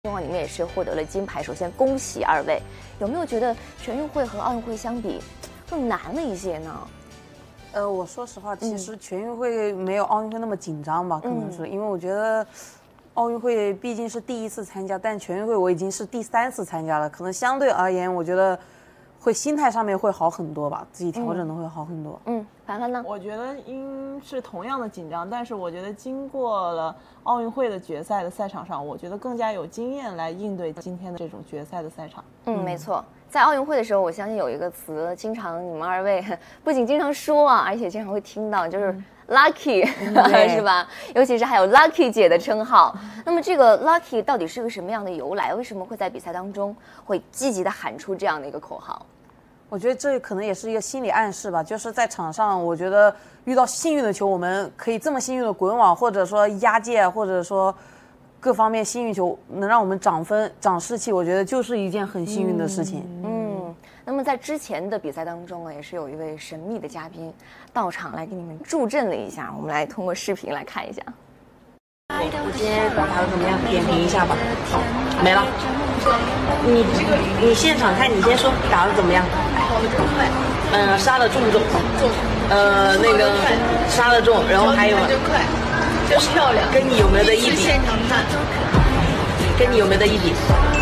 你们也是获得了金牌，首先恭喜二位。有没有觉得全运会和奥运会相比更难了一些呢？ 我说实话，其实全运会没有奥运会那么紧张吧，可能是因为我觉得奥运会毕竟是第一次参加，但全运会我已经是第3次参加了，可能相对而言，我觉得会心态上面会好很多吧，自己调整的会好很多。 凡凡呢？ 我觉得是同样的紧张，但是我觉得经过了奥运会的决赛的赛场上，我觉得更加有经验来应对今天的这种决赛的赛场。 没错。在奥运会的时候，我相信有一个词，经常你们二位不仅经常说啊，而且经常会听到，就是 lucky，是吧？尤其是还有 lucky 姐的称号。那么这个 lucky 到底是个什么样的由来？为什么会在比赛当中会积极的喊出这样的一个口号？ 我觉得这可能也是一个心理暗示吧，就是在场上，我觉得遇到幸运的球，我们可以这么幸运的滚网，或者说压界，或者说各方面幸运球能让我们涨分、涨士气，我觉得就是一件很幸运的事情。 那么在之前的比赛当中啊，也是有一位神秘的嘉宾到场来给你们助阵了一下，我们来通过视频来看一下。 我今天打得怎么样？点评一下吧。好，没了。你现场看，你先说打得怎么样？杀得重不重？那个杀得重，然后还有真快，就是漂亮。跟你有没有的一比？现场看。跟你有没有的一比？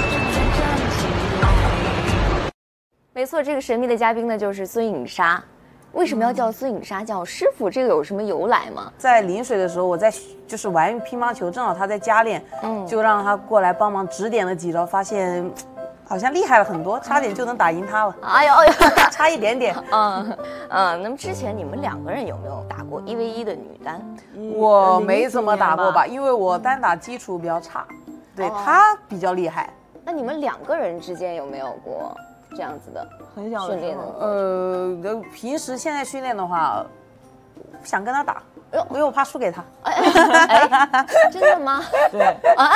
没错，这个神秘的嘉宾呢就是孙颖莎。为什么要叫孙颖莎叫师傅？这个有什么由来吗？ 在临水的时候，我在就是玩乒乓球，正好他在加练，就让他过来帮忙指点了几招，发现好像厉害了很多，差点就能打赢他了。 哎呦， 差一点点。 那么之前你们2个人有没有打过1v1的女单？ 我没怎么打过吧，因为我单打基础比较差，对他比较厉害。 那你们2个人之间有没有过这样子的很小的训练的？ 平时现在训练的话，不想跟他打，因为我怕输给他。 真的吗？ 对，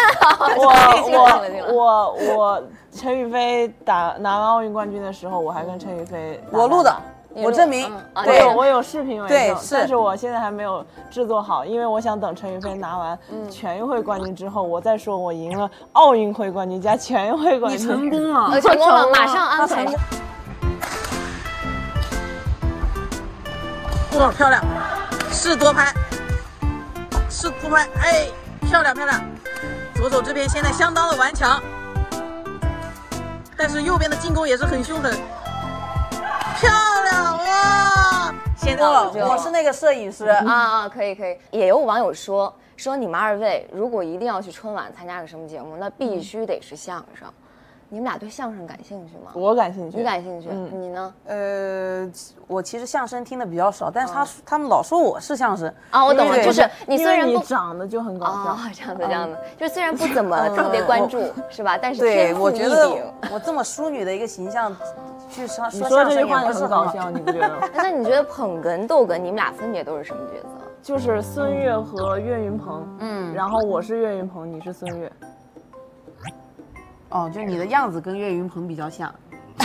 我陈雨菲拿完奥运冠军的时候，我还跟陈雨菲我录的。我证明， 对，我有视频为证， 是， 但是我现在还没有制作好，因为我想等陈雨菲拿完全运会冠军之后，我再说我赢了奥运会冠军加全运会冠军。 你成功了， 成功了，马上安排。 哇，漂亮，是多拍，哎，漂亮。左手这边现在相当的顽强，但是右边的进攻也是很凶狠。漂亮哇！ 先到了，我是那个摄影师可以。也有网友说你们2位如果一定要去春晚参加个什么节目，那必须得是相声。你们俩对相声感兴趣吗？ 我感兴趣。 你感兴趣？你呢？ 我其实相声听的比较少，但是他们老说我是相声啊。我懂了，就是你虽然你长得就很搞笑， 这样子，就虽然不怎么特别关注，是吧？但是对，我觉得我这么淑女的一个形象，去说相声也不是很搞笑，你不觉得？ 那你觉得捧哏、逗哏，你们俩分别都是什么角色？ 就是孙越和岳云鹏，然后我是岳云鹏，你是孙越。 哦，就你的样子跟岳云鹏比较像。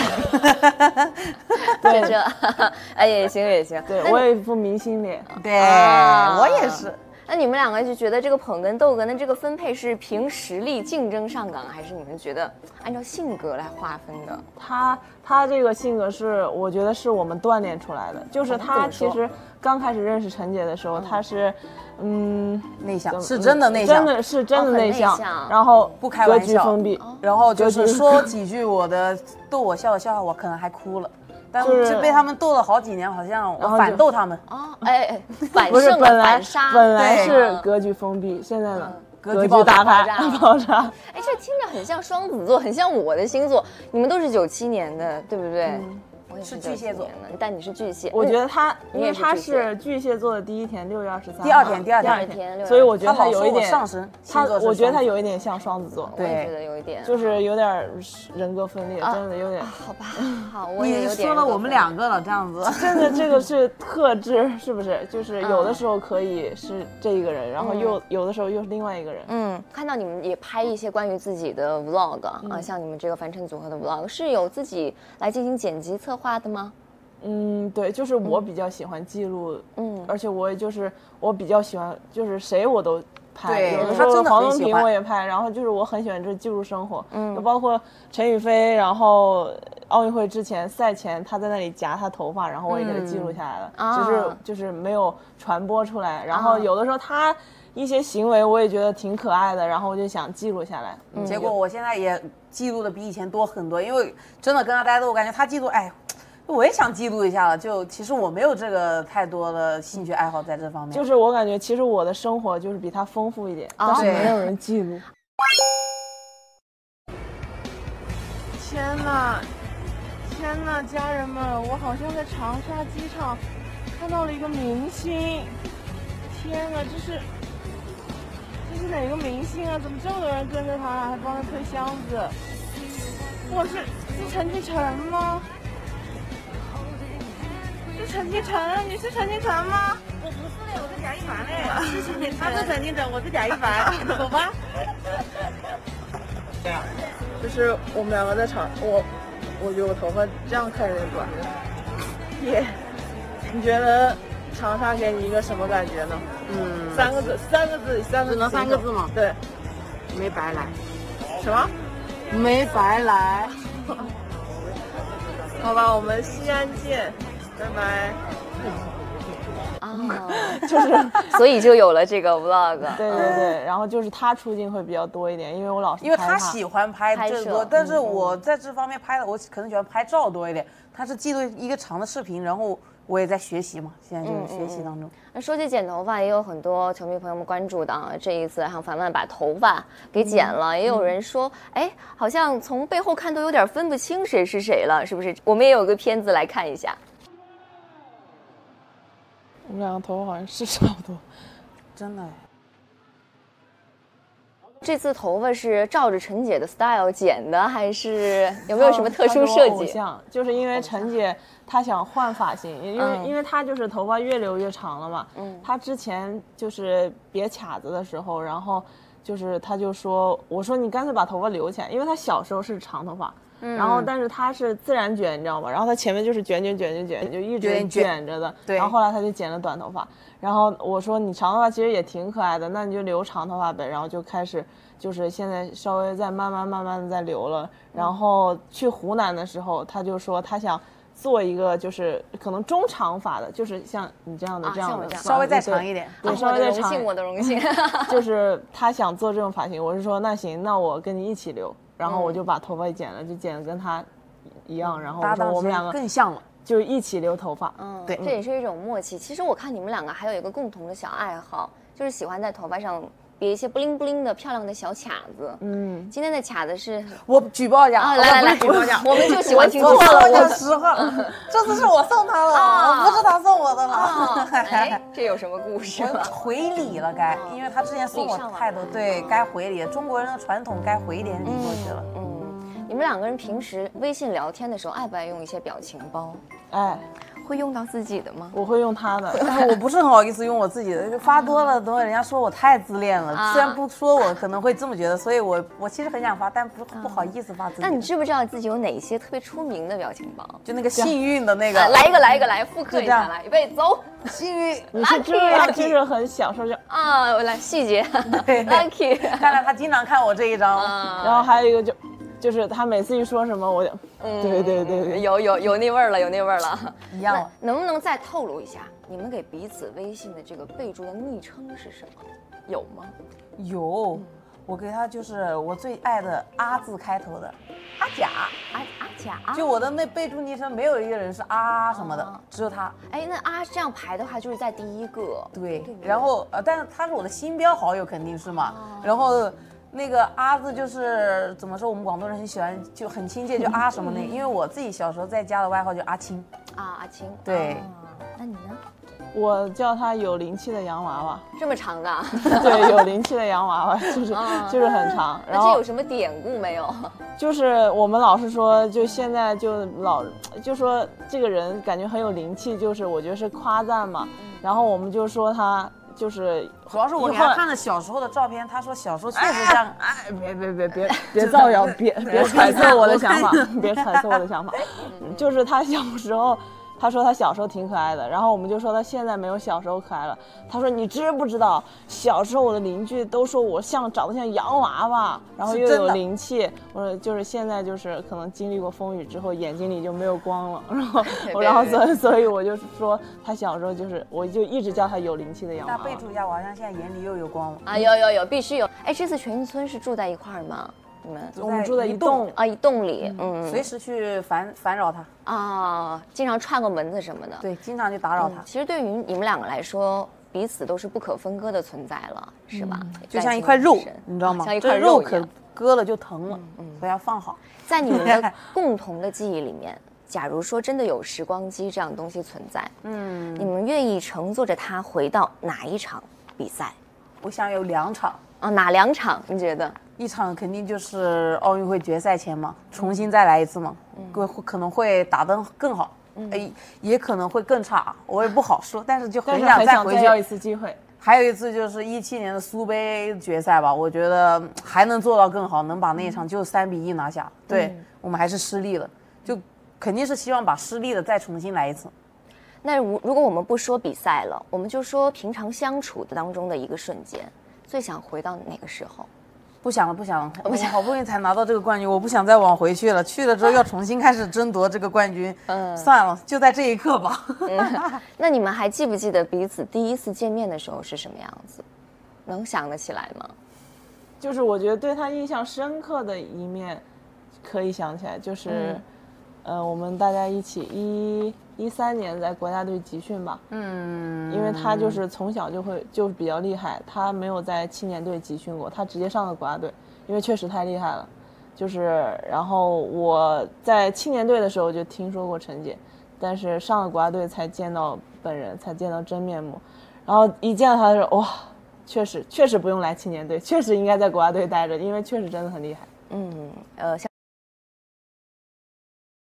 对，也行。 对，我也一副明星脸。 对，我也是。 那你们2个就觉得这个捧哏逗哏的这个分配是凭实力竞争上岗，还是你们觉得按照性格来划分的？ 他这个性格是，我觉得是我们锻炼出来的。就是他其实刚开始认识陈姐的时候，他是内向，是真的内向， 真的内向，然后不开玩笑， 格局封闭， 然后就是说几句逗我笑的笑话，我可能还哭了。但是被他们逗了好几年，好像我反逗他们。 反不是反杀， 本来是格局封闭，现在呢格局打开爆炸。 这听着很像双子座，很像我的星座。你们都是97年的，对不对？我也是巨蟹座的，但你是巨蟹。 我觉得因为他是巨蟹座的第一天，6月23号。 第二天， 所以我觉得他有一点上升。 我觉得他有一点像双子座。 我也觉得有一点， 就是有点人格分裂，真的有点。 好吧，好，我也有点。 你说了我们2个了，这样子。 真的，这个是特质，是不是？就是有的时候可以是这一个人，然后有的时候又是另外一个人。 看到你们也拍一些关于自己的 vlog 啊，像你们这个凡尘组合的 vlog 是有自己来进行剪辑策划的吗？ 对，就是我比较喜欢记录，而且我比较喜欢，就是谁我都拍， 对有的时候他真的黄东萍很喜欢我也拍，然后就是我很喜欢这记录生活，就包括陈雨菲，然后奥运会之前赛前他在那里夹他头发，然后我也给他记录下来了，只是就是没有传播出来，然后有的时候他一些行为我也觉得挺可爱的，然后我就想记录下来。 结果我现在也记录的比以前多很多，因为真的跟他待着，我感觉他记录，哎，我也想记录一下了。就其实我没有这个太多的兴趣爱好在这方面。 就是我感觉其实我的生活就是比他丰富一点，但是没有人记录。 天哪，天哪，家人们，我好像在长沙机场看到了一个明星。天哪，这是哪个明星啊？怎么这么多人跟着他，还帮他推箱子？哇，是陈继承吗？是陈继承，你是陈继承吗？ 我不是嘞，我是贾一凡嘞。他是陈继承，我是贾一凡，走吧。 这样，就是我们两个在场，我觉得我头发这样看有点短。耶，你觉得长沙给你一个什么感觉呢？三个字， 只能3个字吗？ 对， 没白来。 什么？ 没白来。 好吧，我们西安见，拜拜。 所以就有了这个 vlog。 对对对，然后就是他出镜会比较多一点，因为我老是因为他喜欢拍拍摄这多，但是我在这方面拍的，我可能喜欢拍照多一点。他是记录一个长的视频，然后我也在学习嘛，现在就是学习当中。 那说起剪头发，也有很多球迷朋友们关注到，这一次让凡凡把头发给剪了，也有人说，哎，好像从背后看都有点分不清谁是谁了，是不是？我们也有个片子来看一下。 我们两个头发好像是差不多， 真的。 这次头发是照着陈姐的 style 剪的，还是有没有什么特殊设计？ 就是因为陈姐她想换发型，因为她就是头发越留越长了嘛。她之前就是别卡子的时候，然后就是她就说，我说你干脆把头发留起来，因为她小时候是长头发。然后，但是她是自然卷，你知道吗？然后她前面就是卷，就一直卷着的。对。然后后来她就剪了短头发。然后我说你长头发其实也挺可爱的，那你就留长头发呗。然后就开始就是现在稍微再慢慢的在留了。然后去湖南的时候，她就说她想做一个就是可能中长发的，就是像你这样的稍微再长一点。 对，稍微再长。我的荣幸。 就是她想做这种发型，我是说那行，那我跟你一起留。然后我就把头发剪了，就剪得跟他一样。然后我说我们两个更像了， 就一起留头发。 对， 这也是一种默契。其实我看你们两个还有一个共同的小爱好，就是喜欢在头发上别一些布灵布灵的漂亮的小卡子。今天的卡子是我举报一下来举报一下，我们就喜欢听错了，我讲实话，这次是我送他了，不是他送我的了。 哎，这有什么故事吗？ 回礼了该，因为他之前送我太多，对该回礼，中国人的传统该回点礼过去了。 你们两个人平时微信聊天的时候爱不爱用一些表情包？ 哎， 会用到自己的吗？ 我会用他的， 我不是很好意思用我自己的，就发多了，等人家说我太自恋了。虽然不说我可能会这么觉得，所以我其实很想发，但不好意思发自己。 那你知不知道自己有哪些特别出名的表情包？ 就那个幸运的那个， 来一个，来复刻一下，来预备走。 幸运， 你是就是很享受这我来细节。对 ，lucky。 看来他经常看我这一张。 然后还有一个就是他每次一说什么，我就对， 有那味儿了，有那味儿了， 一样。 能不能再透露一下，你们给彼此微信的这个备注的昵称是什么？有吗？ 有，我给他就是我最爱的阿字开头的阿甲， 阿甲。 就我的那备注昵称没有一个人是啊什么的，只有他。 哎，那啊这样排的话就是在第一个。 对，然后但是他是我的新标好友，肯定是嘛。然后。那个阿字就是怎么说，我们广东人很喜欢，就很亲切，就啊什么的。因为我自己小时候在家的外号就阿青。 阿青。 对。 那你呢？ 我叫他有灵气的洋娃娃。 这么长的？ 对，有灵气的洋娃娃，就是很长。然后这有什么典故没有？ 就是我们老是说，就现在就说这个人感觉很有灵气，就是我觉得是夸赞嘛。然后我们就说他。就是主要是我给他看了小时候的照片，他说小时候确实这样。 别造谣，别揣测我的想法，别揣测我的想法。就是他小时候， 他说他小时候挺可爱的，然后我们就说他现在没有小时候可爱了。他说你知不知道，小时候我的邻居都说我长得像洋娃娃，然后又有灵气。我说就是现在就是可能经历过风雨之后，眼睛里就没有光了。然后所以我就说他小时候就是，我就一直叫他有灵气的洋娃娃。 那备注一下，我好像现在眼里又有光了啊！有，必须有。哎，这次全运村是住在一块儿吗？ 我们住在一栋啊，一栋里， 随时去烦扰他啊，经常串个门子什么的， 对，经常去打扰他。 其实对于你们两个来说，彼此都是不可分割的存在了，是吧？ 就像一块肉，你知道吗？ 像一块肉可割了就疼了，所以要放好。 在你们的共同的记忆里面，假如说真的有时光机这样东西存在，你们愿意乘坐着它回到哪一场比赛？ 我想有2场啊，哪2场？你觉得？ 一场肯定就是奥运会决赛前嘛，重新再来一次嘛，可能会打得更好，也可能会更差，我也不好说，但是就很想再回去要一次机会。 还有一次就是17年的苏杯决赛吧，我觉得还能做到更好，能把那一场就3-1拿下。对，我们还是失利了，就肯定是希望把失利的再重新来一次。 那如果我们不说比赛了，我们就说平常相处的当中的一个瞬间，最想回到哪个时候？ 不想了，我好不容易才拿到这个冠军，我不想再往回去了。去了之后要重新开始争夺这个冠军，算了，就在这一刻吧。 那你们还记不记得彼此第一次见面的时候是什么样子？能想得起来吗？ 就是我觉得对他印象深刻的一面，可以想起来，就是，我们大家一起13年在国家队集训吧，因为他就是从小就比较厉害，他没有在青年队集训过，他直接上了国家队，因为确实太厉害了，然后我在青年队的时候就听说过陈姐，但是上了国家队才见到本人，才见到真面目，然后一见到他就哇，确实不用来青年队，确实应该在国家队待着，因为确实真的很厉害。 像